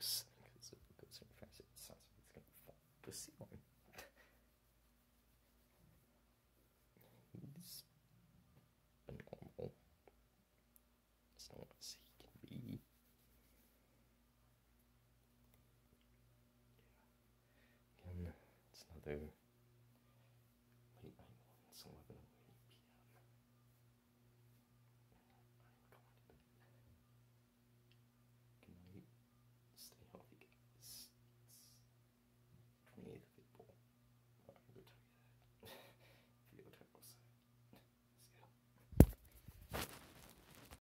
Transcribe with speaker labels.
Speaker 1: close because it goes so fast. It sounds like it's gonna fall to the ceiling. He's normal, as normal as he can be. Again, it's another